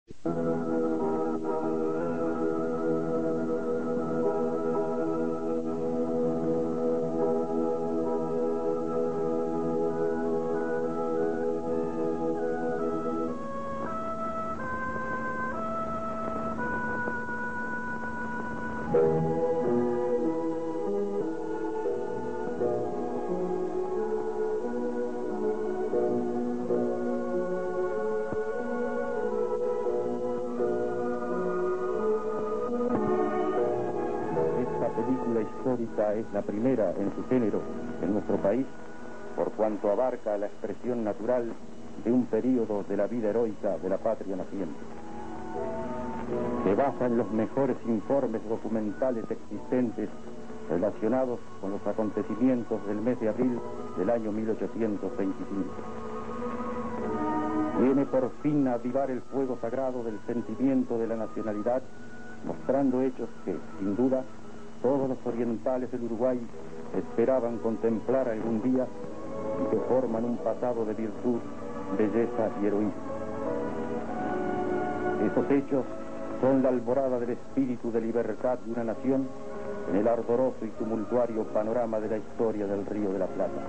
Es la primera en su género en nuestro país, por cuanto abarca la expresión natural de un período de la vida heroica de la patria naciente. Se basa en los mejores informes documentales existentes relacionados con los acontecimientos del mes de abril del año 1825. Viene por fin a avivar el fuego sagrado del sentimiento de la nacionalidad, mostrando hechos que, sin duda, todos los orientales del Uruguay esperaban contemplar algún día y que forman un pasado de virtud, belleza y heroísmo. Estos hechos son la alborada del espíritu de libertad de una nación en el ardoroso y tumultuario panorama de la historia del Río de la Plata.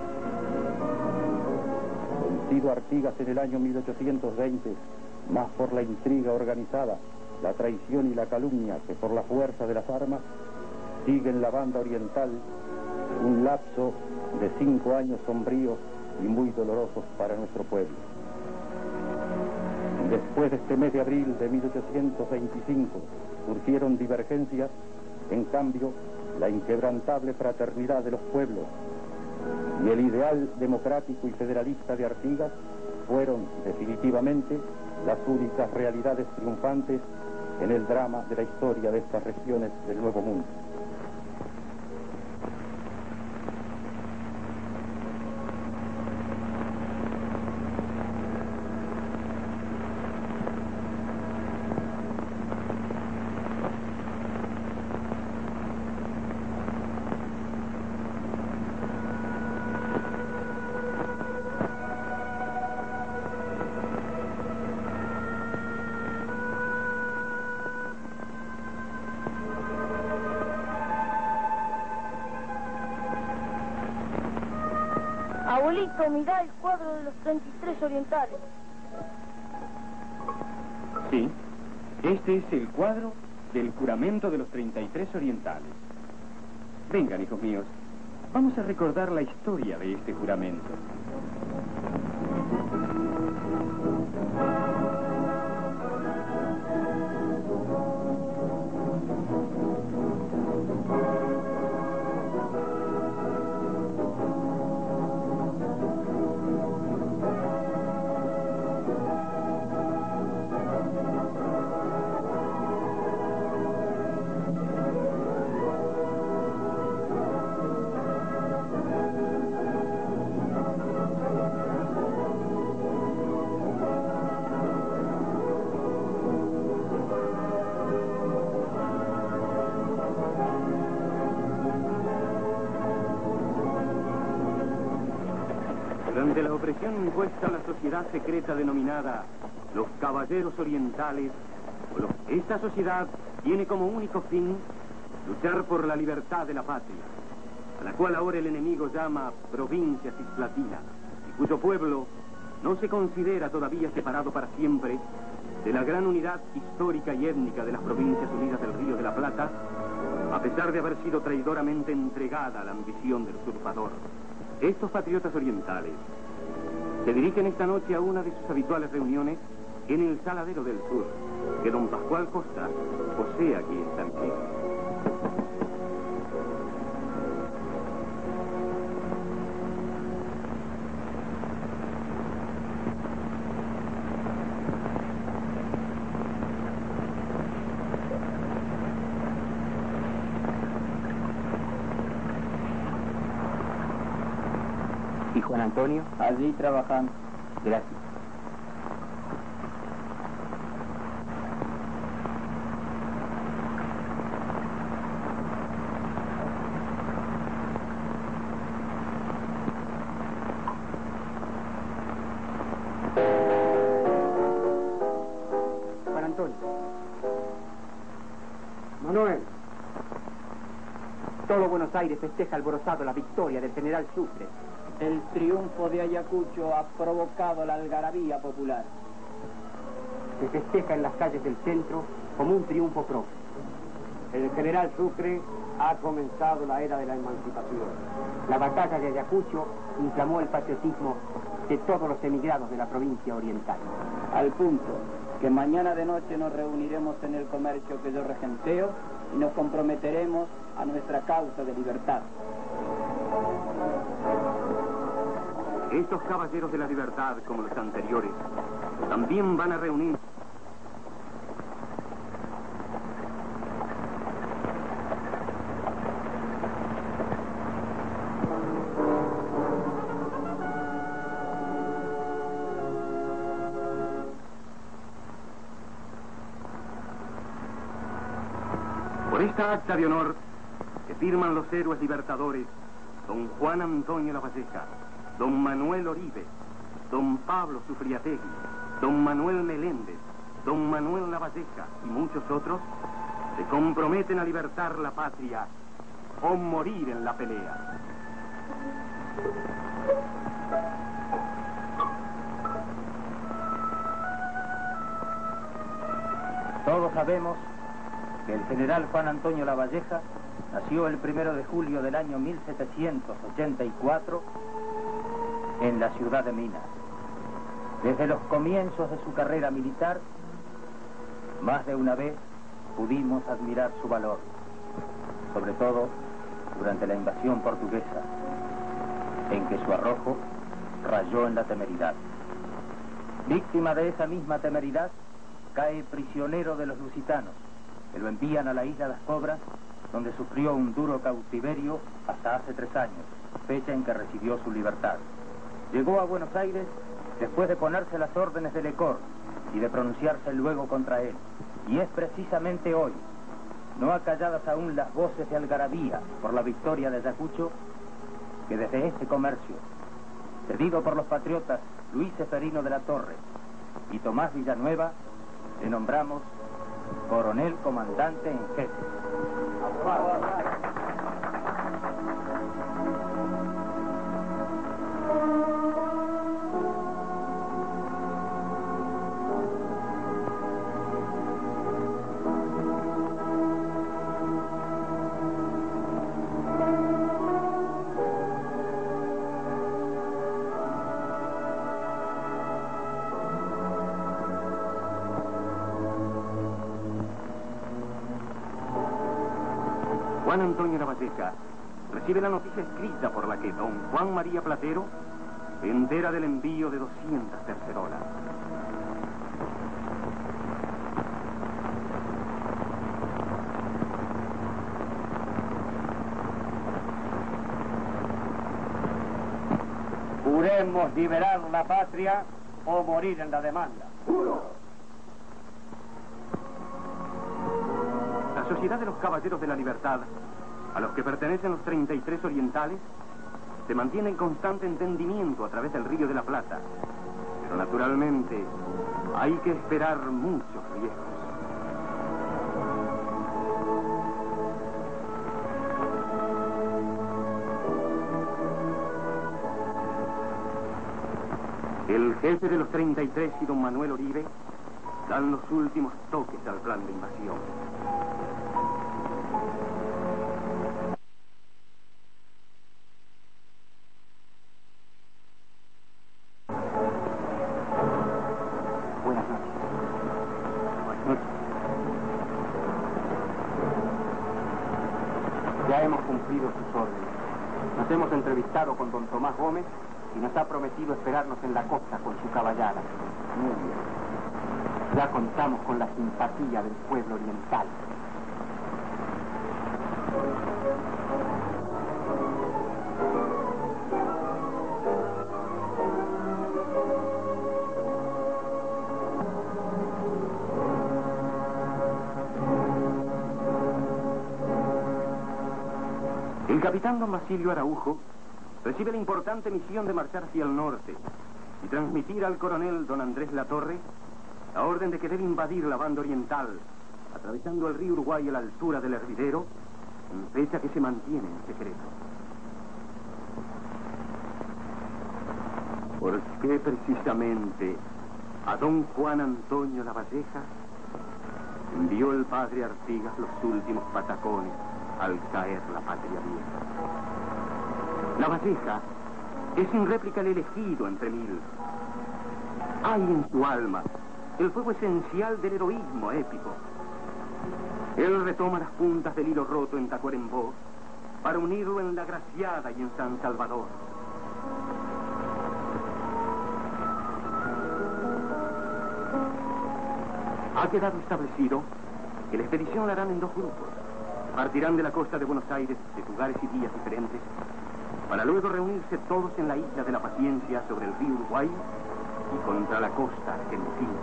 Vencido Artigas en el año 1820, más por la intriga organizada, la traición y la calumnia que por la fuerza de las armas, sigue en la banda oriental un lapso de 5 años sombríos y muy dolorosos para nuestro pueblo. Después de este mes de abril de 1825 surgieron divergencias, en cambio la inquebrantable fraternidad de los pueblos y el ideal democrático y federalista de Artigas fueron definitivamente las únicas realidades triunfantes en el drama de la historia de estas regiones del Nuevo Mundo. Abuelito, mirá el cuadro de los 33 orientales. Sí, este es el cuadro del juramento de los 33 orientales. Vengan, hijos míos, vamos a recordar la historia de este juramento. Durante la opresión impuesta a la sociedad secreta denominada los Caballeros Orientales, esta sociedad tiene como único fin luchar por la libertad de la patria, a la cual ahora el enemigo llama Provincia Cisplatina, y cuyo pueblo no se considera todavía separado para siempre de la gran unidad histórica y étnica de las Provincias Unidas del Río de la Plata, a pesar de haber sido traidoramente entregada a la ambición del usurpador. Estos patriotas orientales se dirigen esta noche a una de sus habituales reuniones en el Saladero del Sur, que don Pascual Costa posee aquí en San Miguel. ¿Y Juan Antonio? Allí trabajando. Gracias. Antonio. Manuel. Todo Buenos Aires festeja alborozado la victoria del general Sucre. El triunfo de Ayacucho ha provocado la algarabía popular. Se festeja en las calles del centro como un triunfo propio. El general Sucre ha comenzado la era de la emancipación. La batalla de Ayacucho inflamó el patriotismo de todos los emigrados de la provincia oriental. Al punto que mañana de noche nos reuniremos en el comercio que yo regenteo y nos comprometeremos a nuestra causa de libertad. Estos caballeros de la libertad, como los anteriores, también van a reunir. Por esta acta de honor que firman los héroes libertadores, don Juan Antonio Lavalleja, don Manuel Oribe, don Pablo Sufriategui, don Manuel Meléndez, don Manuel Lavalleja y muchos otros, se comprometen a libertar la patria o morir en la pelea. Todos sabemos que el general Juan Antonio Lavalleja nació el 1 de julio del año 1784 en la ciudad de Minas. Desde los comienzos de su carrera militar, más de una vez pudimos admirar su valor, sobre todo durante la invasión portuguesa, en que su arrojo rayó en la temeridad. Víctima de esa misma temeridad, cae prisionero de los lusitanos, que lo envían a la isla Las Cobras, donde sufrió un duro cautiverio hasta hace 3 años, fecha en que recibió su libertad. Llegó a Buenos Aires después de ponerse las órdenes de Lecor y de pronunciarse luego contra él. Y es precisamente hoy, no acalladas aún las voces de algarabía por la victoria de Ayacucho, que desde este comercio, cedido por los patriotas Luis Seferino de la Torre y Tomás Villanueva, le nombramos coronel comandante en jefe. Juan Antonio Lavalleja recibe la noticia escrita por la que don Juan María Platero se entera del envío de 200 tercerolas. Juremos liberar la patria o morir en la demanda. ¡Juro! La Sociedad de los Caballeros de la Libertad, a los que pertenecen los 33 orientales, se mantiene en constante entendimiento a través del Río de la Plata. Pero naturalmente hay que esperar muchos riesgos. El jefe de los 33 y don Manuel Oribe dan los últimos toques al plan de invasión. Ya hemos cumplido sus órdenes. Nos hemos entrevistado con don Tomás Gómez y nos ha prometido esperarnos en la costa con su caballada. Muy bien. Ya contamos con la simpatía del pueblo oriental. El capitán don Basilio Araujo recibe la importante misión de marchar hacia el norte y transmitir al coronel don Andrés Latorre la orden de que debe invadir la banda oriental, atravesando el río Uruguay a la altura del Hervidero, fecha que se mantiene en secreto. ¿Por qué precisamente a don Juan Antonio Lavalleja envió el padre Artigas los últimos patacones al caer la patria vieja? Lavalleja es sin réplica el elegido entre mil. Hay en su alma el fuego esencial del heroísmo épico. Él retoma las puntas del hilo roto en Tacuarembó para unirlo en La Graciada y en San Salvador. Ha quedado establecido que la expedición la harán en dos grupos. Partirán de la costa de Buenos Aires de lugares y días diferentes para luego reunirse todos en la isla de la Paciencia sobre el río Uruguay y contra la costa argentina.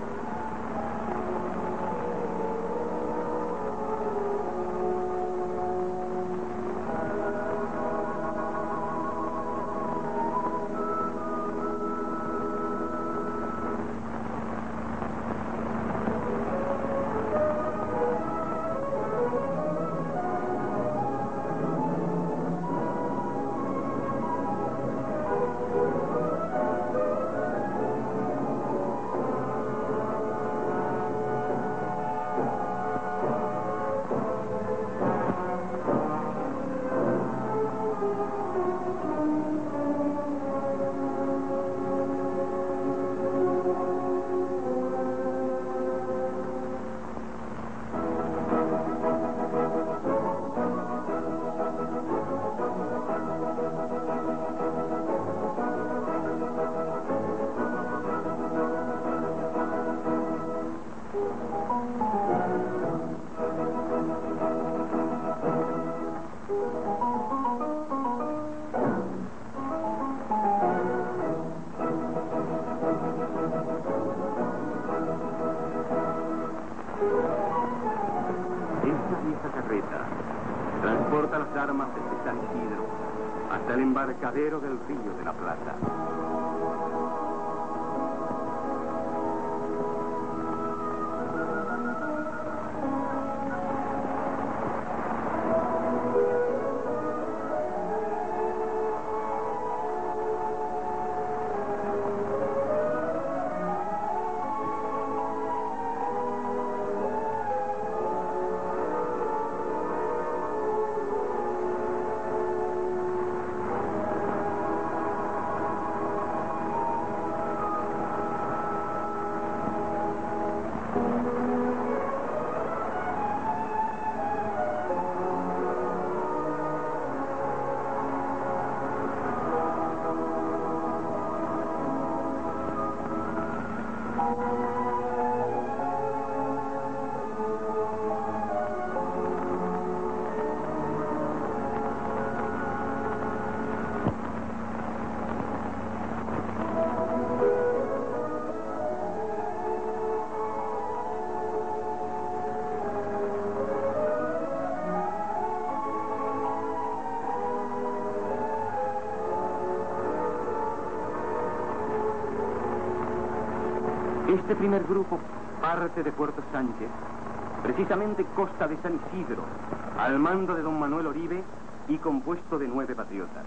Transporta las armas desde San Isidro hasta el embarcadero del Río de la Plata. Este primer grupo parte de Puerto Sánchez, precisamente costa de San Isidro, al mando de don Manuel Oribe y compuesto de 9 patriotas.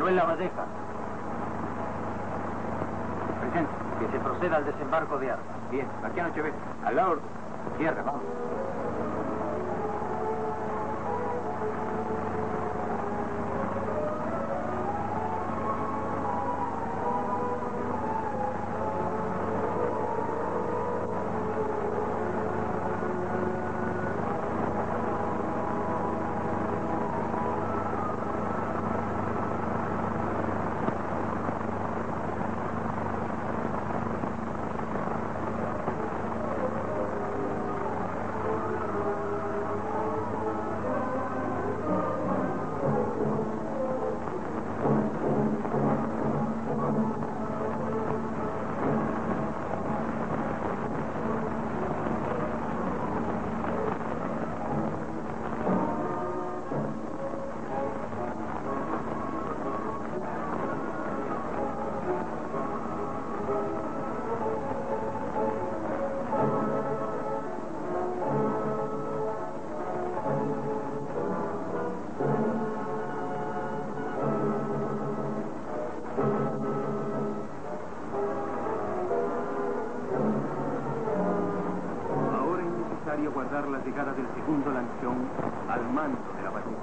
Manuel Lavalleja. Presente. Que se proceda al desembarco de armas. Bien, aquí anoche ve. Al lado. Cierre, vamos. Guardar la llegada del segundo lanchón al mando de la ballesta.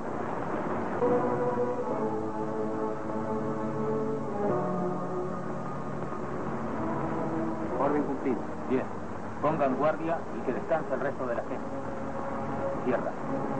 Orden cumplido. Bien. Pongan guardia y que descanse el resto de la gente. Cierra.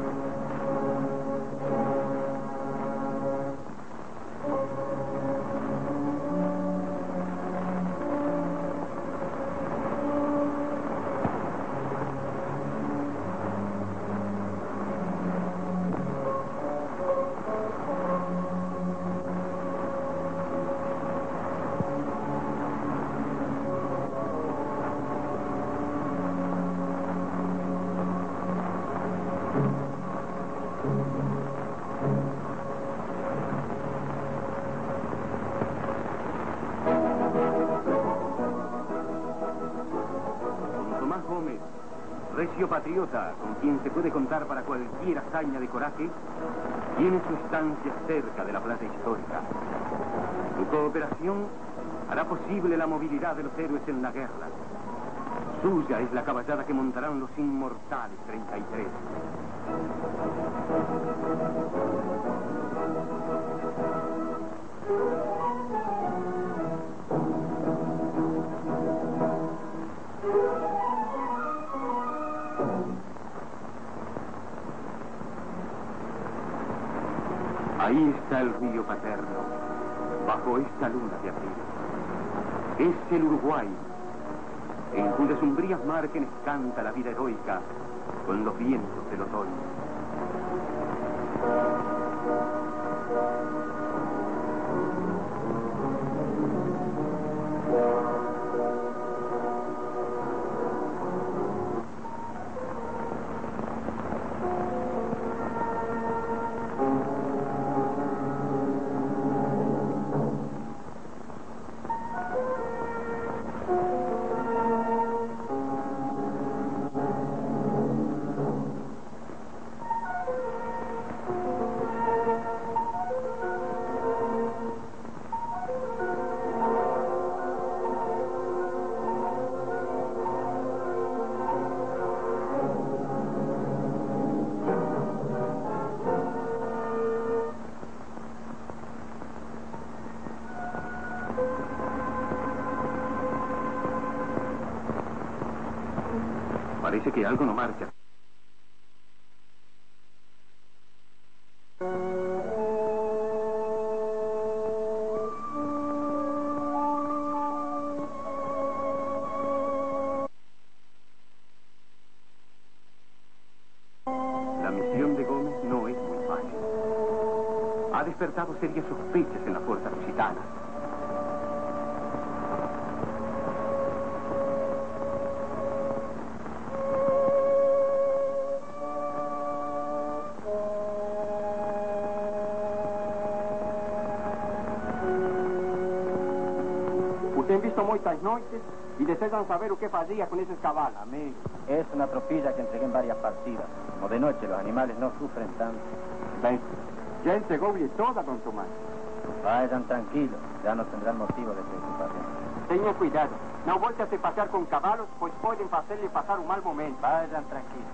Recio patriota, con quien se puede contar para cualquier hazaña de coraje, tiene su estancia cerca de la plaza histórica. Su cooperación hará posible la movilidad de los héroes en la guerra. Suya es la caballada que montarán los inmortales 33. Ahí está el río Paterno, bajo esta luna de abril. Es el Uruguay, en cuyas umbrías márgenes canta la vida heroica con los vientos del otoño. Parece que algo no marcha. La misión de Gómez no es muy fácil. Ha despertado serias sospechas en la fuerza lusitana. Ten visto moitas noites y desean saber o que fazía con esos caballos. Amigo, es una tropilla que entregué en varias partidas. Como de noche los animales no sufren tanto. Ben, ya entregó bien toda, don Tomás. Vayan tranquilos, ya no tendrán motivo de preocupación. Tengan cuidado, no volte a se pasear con caballos, pues pueden hacerle pasar un mal momento. Vayan tranquilos.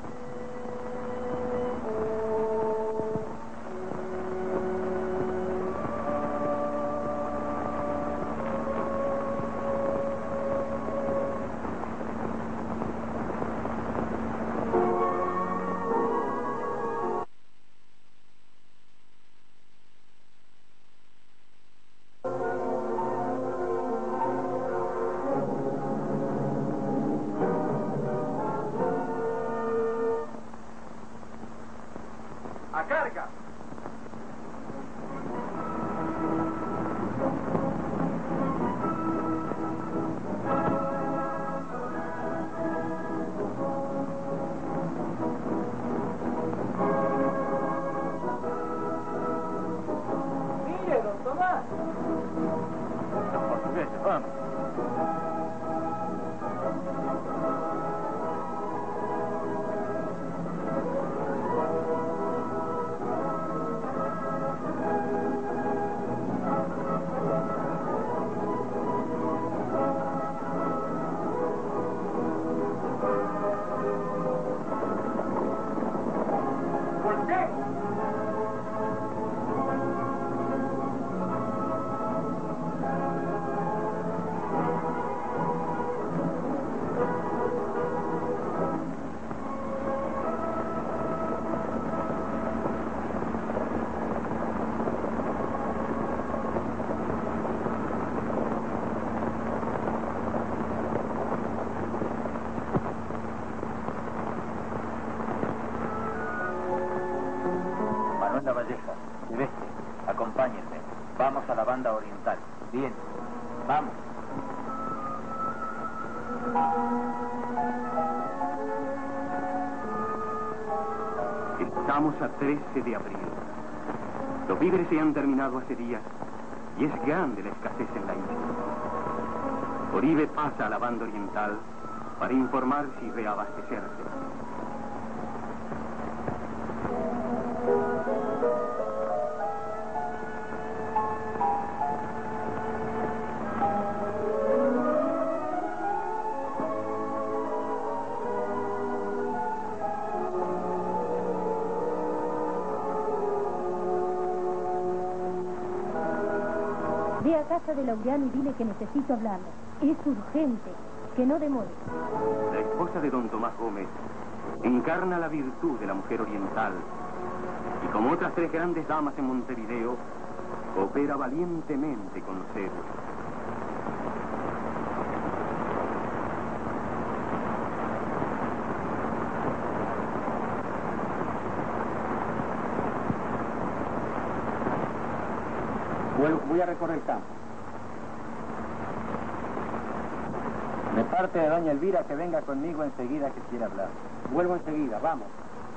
Vamos. Lavalleja, Silvestre, acompáñenme. Vamos a la banda oriental. Bien, vamos. Estamos a 13 de abril. Los víveres se han terminado hace días y es grande la escasez en la isla. Oribe pasa a la banda oriental para informar si reabastecerse. Ve a casa de Laureano y dile que necesito hablarle. Es urgente, que no demore. La esposa de don Tomás Gómez encarna la virtud de la mujer oriental y como otras 3 grandes damas en Montevideo, opera valientemente con los héroes. Voy a recorrer el campo. De parte de doña Elvira que venga conmigo enseguida que quiera hablar. Vuelvo enseguida, vamos.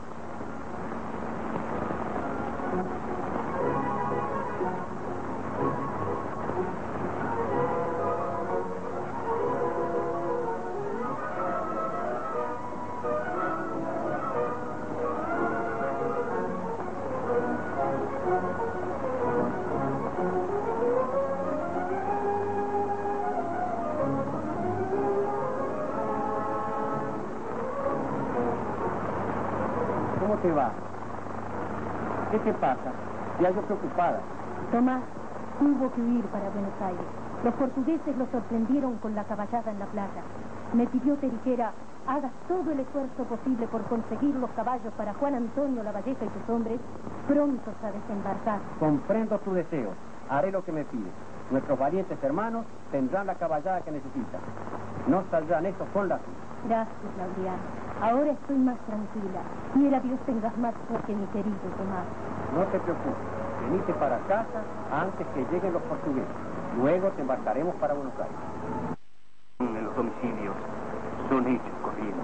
¿Cómo te va? ¿Qué te pasa? Te hallo preocupada. Tomás tuvo que huir para Buenos Aires. Los portugueses lo sorprendieron con la caballada en la playa. Me pidió que dijera, hagas todo el esfuerzo posible por conseguir los caballos para Juan Antonio Lavalleja y sus hombres prontos a desembarcar. Comprendo tu deseo. Haré lo que me pides. Nuestros valientes hermanos tendrán la caballada que necesitan. No saldrán estos con la suya. Gracias, Laureano. Ahora estoy más tranquila. Quiera Dios tengas más suerte, mi querido Tomás. No te preocupes. Venite para casa antes que lleguen los portugueses. Luego te embarcaremos para Buenos Aires. En los homicidios son hechos corrientes.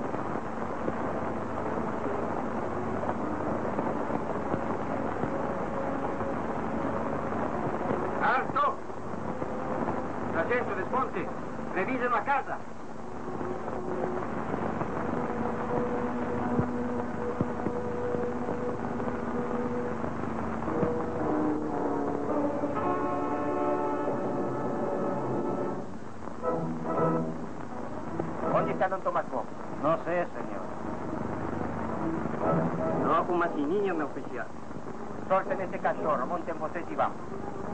¡Alto! Sargento, desmonte. Revisen la casa. ¿Dónde está don Tomás Gómez? No sé, señor. No, como así, niño, mi oficial. Solten ese cachorro, monten ustedes y vamos.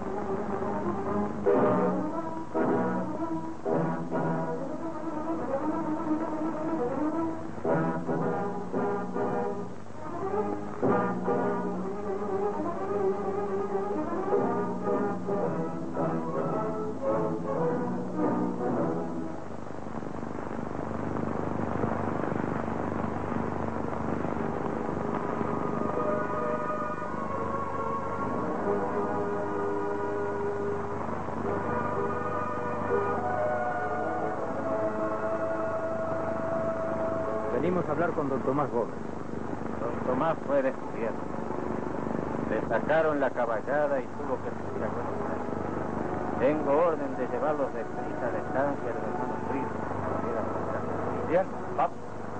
Venimos a hablar con don Tomás Gómez. Don Tomás fue descubierto. Le sacaron la caballada y tuvo que subir a Buenos Aires. Tengo orden de llevarlos de prisa a la estancia de los hermanos Fríos. Bien, vamos.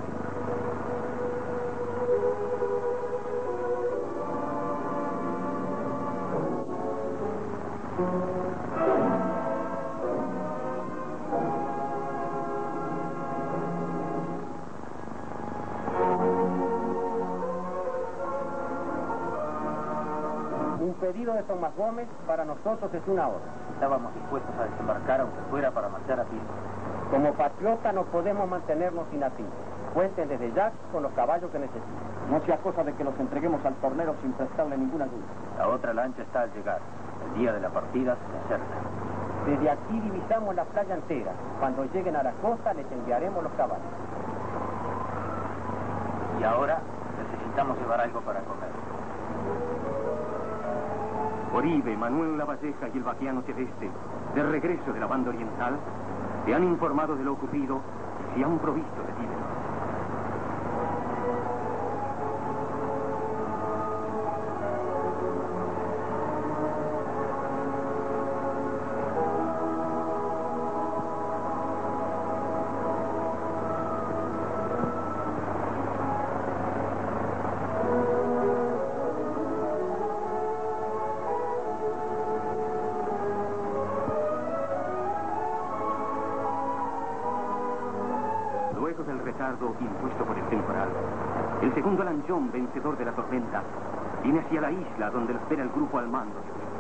Un pedido de Tomás Gómez para nosotros es una orden. Estábamos dispuestos a desembarcar aunque fuera para marchar a pie. Como patriota no podemos mantenernos inactivos. Cuenten desde ya con los caballos que necesiten. No sea cosa de que los entreguemos al tornero sin prestarle ninguna ayuda. La otra lancha está al llegar. El día de la partida se acerca. Desde aquí divisamos la playa entera. Cuando lleguen a la costa les enviaremos los caballos. Y ahora necesitamos llevar algo para comer. Oribe, Manuel Lavalleja y el vaquiano Celeste, de regreso de la banda oriental, se han informado de lo ocurrido y se han provisto de víveres. Luego del retardo impuesto por el temporal, el segundo lanchón vencedor de la tormenta viene hacia la isla donde lo espera el grupo al mando de Oribe.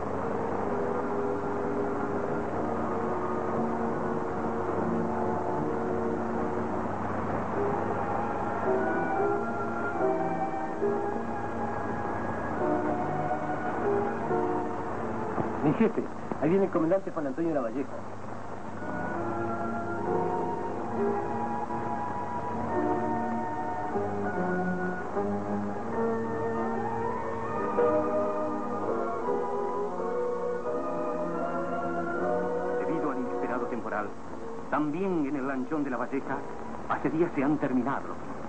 Mi jefe, ahí viene el comandante Juan Antonio Lavalleja. Debido al inesperado temporal, también en el lanchón de Lavalleja, hace días se han terminado los víveres.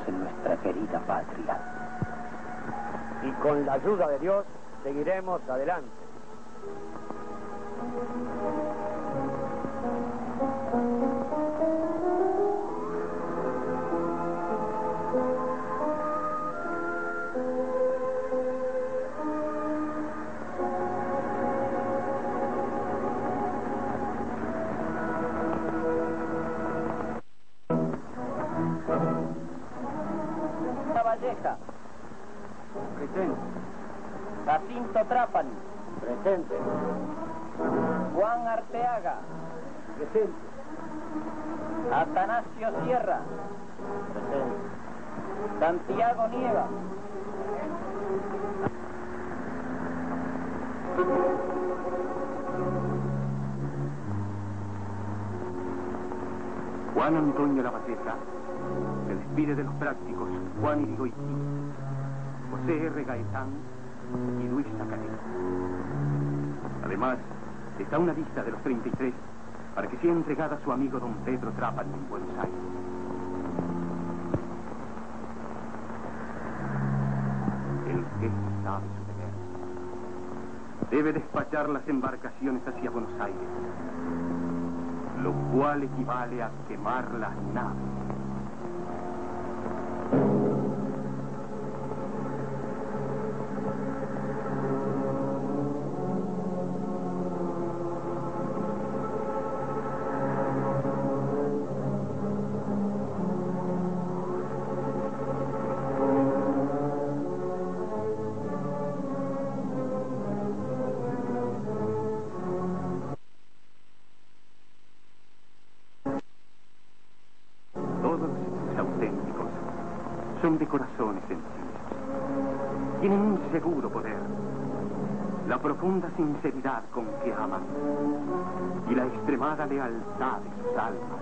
en nuestra querida patria. Y con la ayuda de Dios seguiremos adelante. Valleja. Presente. Jacinto Trápani. Presente. Juan Arteaga. Presente. Atanasio Sierra. Presente. Santiago Nieva. Juan Antonio Lavalleja se despide de los prácticos Juan Irigoyen, José R. Gaetán y Luis Nacaré. Además, está una lista de los 33 para que sea entregada a su amigo don Pedro Trápani en Buenos Aires. El que sabe su deber debe despachar las embarcaciones hacia Buenos Aires, lo cual equivale a quemar las naves. Son de corazones sencillos. Tienen un seguro poder, la profunda sinceridad con que aman y la extremada lealtad de sus almas.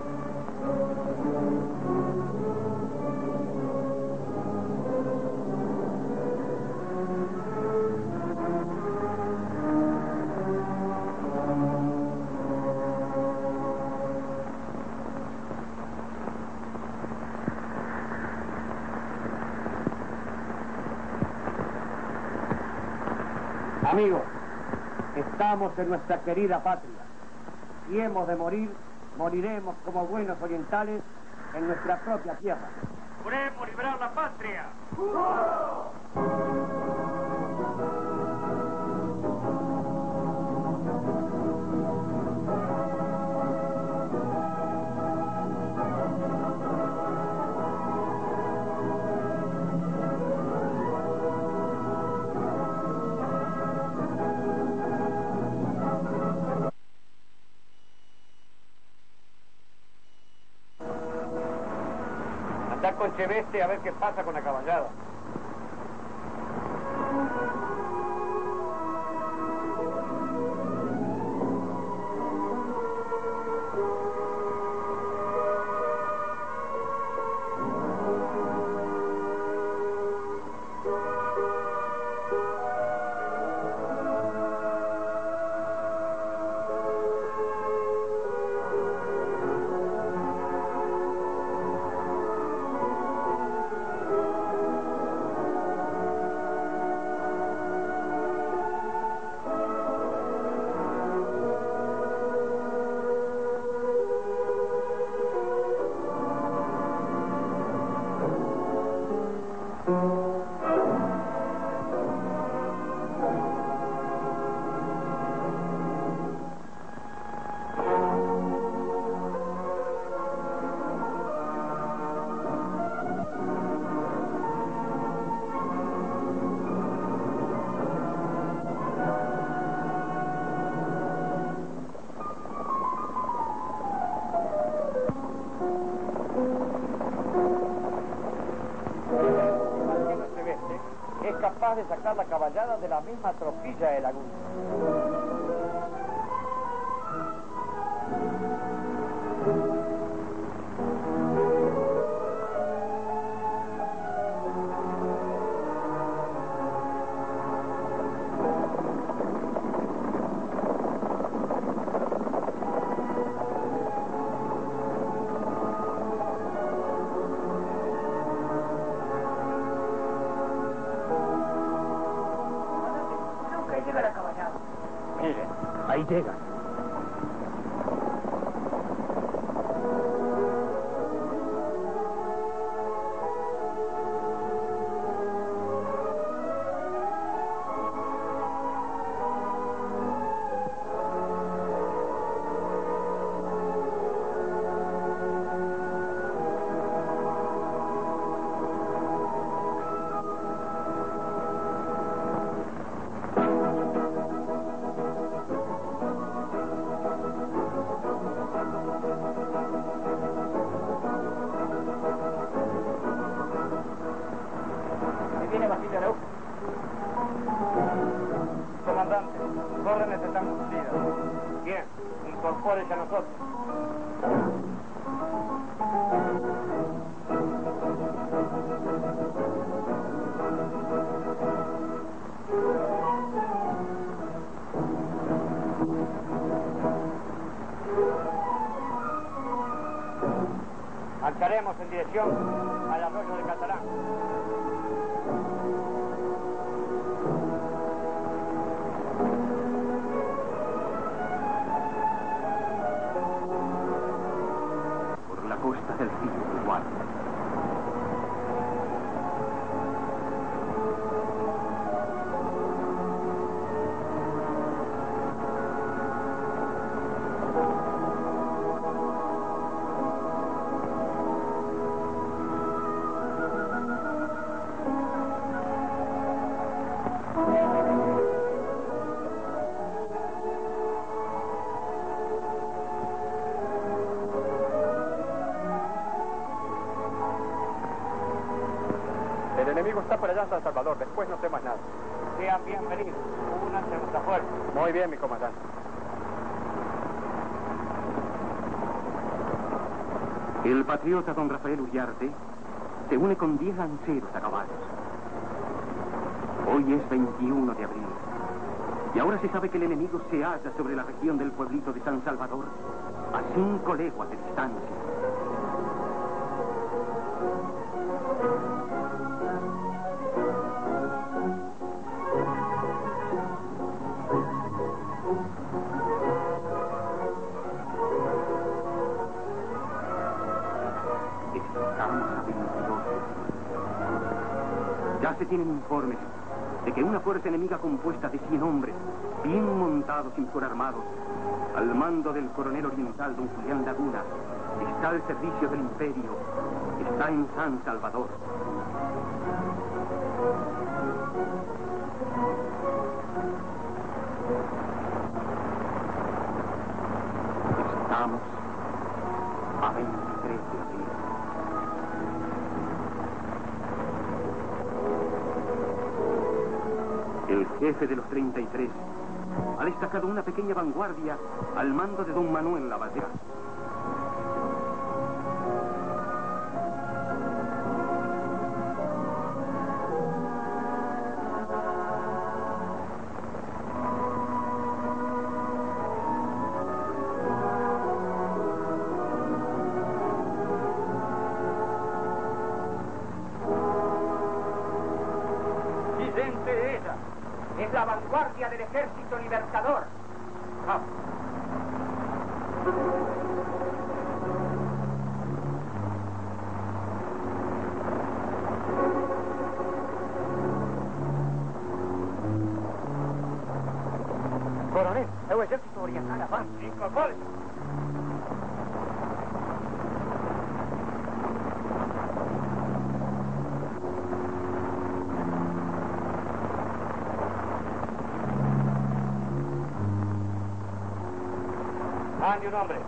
Amigos, estamos en nuestra querida patria. Si hemos de morir, moriremos como buenos orientales en nuestra propia tierra. ¡Juremos liberar la patria! Andá con Cheveste a ver qué pasa con la caballada. Es capaz de sacar la caballada de la misma tropilla de laguna. Ahí llegan. Comandante, sus órdenes están cumplidas. Bien, incorpórese a nosotros. Marcharemos en dirección al arroyo de Catalán. Por la costa del río Uruguay. El enemigo está por allá en San Salvador, después no sé más nada. Sean bienvenidos, únanse a nuestra fuerza. Muy bien, mi comandante. El patriota don Rafael Uriarte se une con 10 lanceros a caballos. Hoy es 21 de abril. Y ahora se sabe que el enemigo se halla sobre la región del pueblito de San Salvador, a 5 leguas de distancia. Estamos a 22. Ya se tienen informes de que una fuerza enemiga compuesta de 100 hombres, bien montados y mejor armados, al mando del coronel oriental don Julián Laguna, está al servicio del imperio, está en San Salvador. Estamos a 23 de abril. El jefe de los 33 ha destacado una pequeña vanguardia al mando de don Manuel Lavalleja. Es la vanguardia del ejército libertador. Vamos. Coronel, el ejército oriental avanza. Incorpórese. Mande un hombre.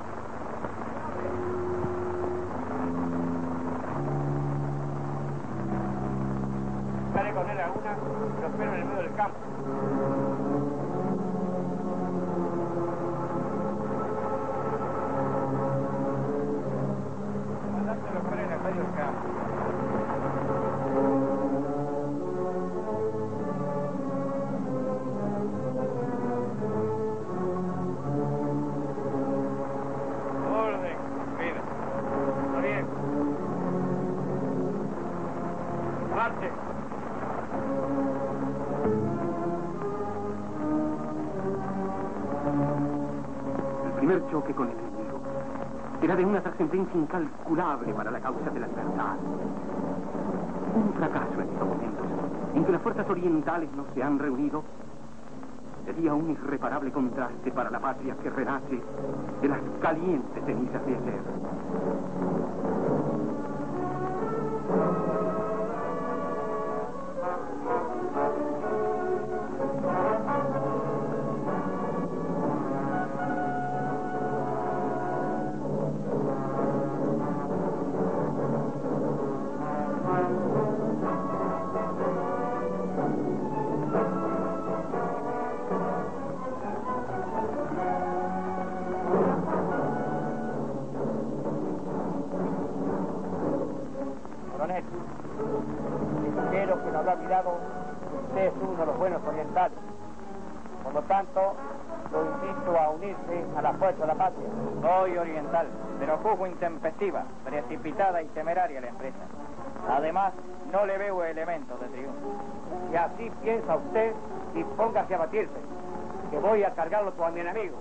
Sale con él a una, lo espero en el medio del campo. Comandante lo espera en el medio del campo. primer choque con el enemigo era de una trascendencia incalculable para la causa de la libertad. Un fracaso en estos momentos, en que las fuerzas orientales no se han reunido, sería un irreparable contraste para la patria que renace de las calientes cenizas de ayer. Espero que no habrá olvidado que usted es uno de los buenos orientales. Por lo tanto, lo invito a unirse a la fuerza de la patria. Soy oriental, pero juzgo intempestiva, precipitada y temeraria la empresa. Además, no le veo elementos de triunfo. Si así piensa usted, dispóngase a batirse, que voy a cargarlo con mi enemigo.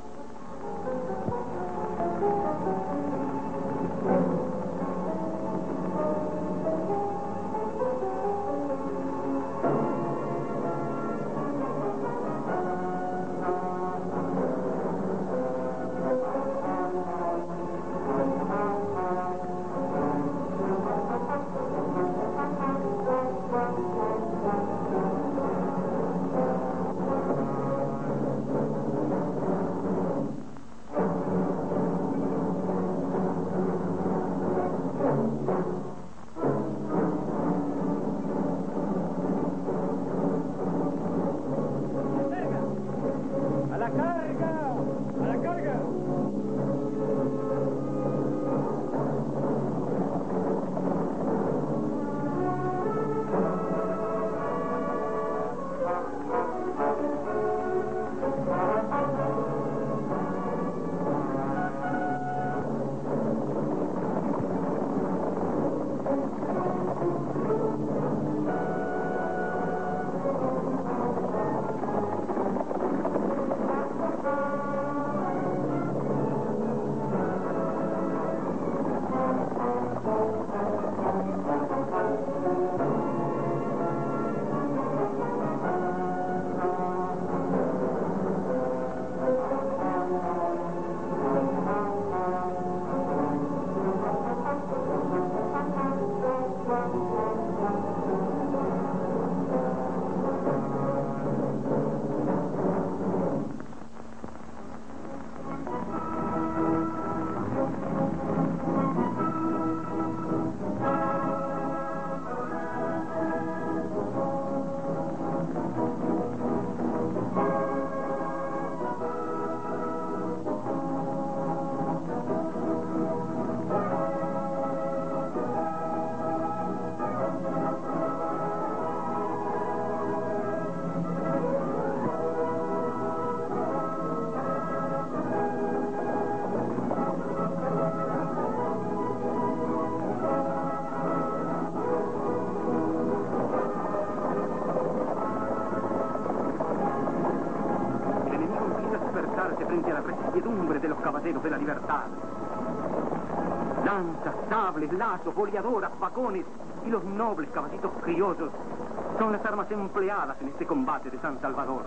Frente a la resiedumbre de los caballeros de la libertad. Lanzas, sables, lazos, boleadoras, facones y los nobles caballitos criollos son las armas empleadas en este combate de San Salvador.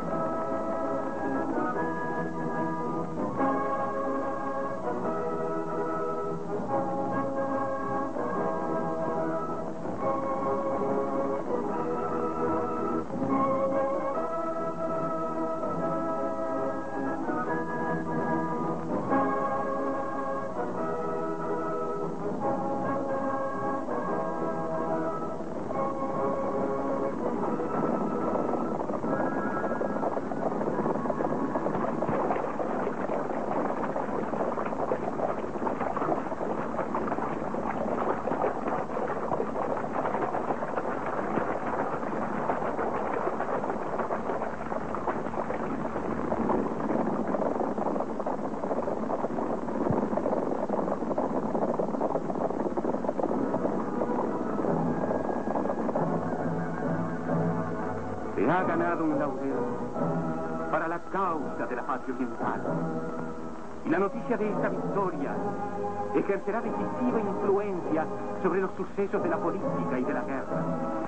Se ha ganado un laurel para la causa de la patria oriental. Y la noticia de esta victoria ejercerá decisiva influencia sobre los sucesos de la política y de la guerra.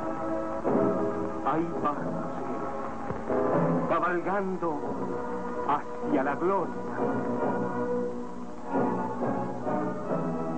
Ahí van, cabalgando hacia la gloria.